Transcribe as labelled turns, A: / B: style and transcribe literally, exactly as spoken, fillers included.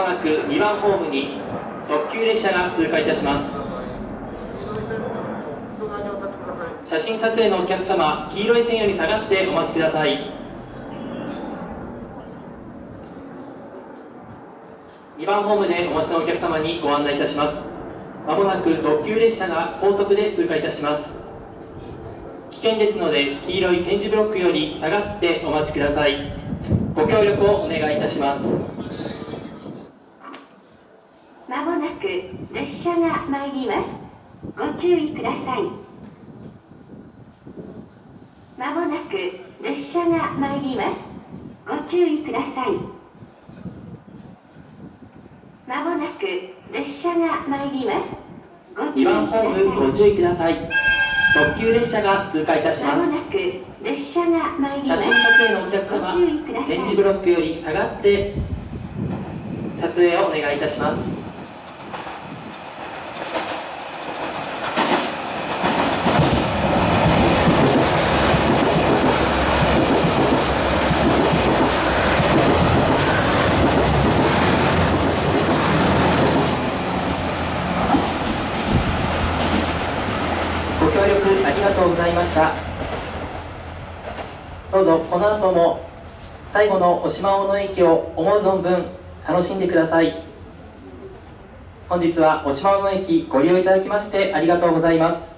A: もなくにばんホームに特急列車が通過いたします。写真撮影のお客様、黄色い線より下がってお待ちください。にばんホームでお待ちのお客様にご案内いたします。まもなく特急列車が高速で通過いたします。危険ですので黄色い点字ブロックより下がってお待ちください。ご協力をお願いいたします。
B: まもなく列車が参ります。ご注意ください。まもなく列車が参ります。ご注意ください。まもなく列車が参ります。ご注意
A: に
B: ください。
A: ばんホームご注意ください。特急列車が通過いたします。
B: まもなく列車が参ります。
A: 写真撮影のお客様、
B: ご注意ください。
A: 点字ブロックより下がって撮影をお願いいたします。ご協力ありがとうございました。どうぞこの後も最後の渡島大野駅を思う存分楽しんでください。本日は渡島大野駅ご利用いただきましてありがとうございます。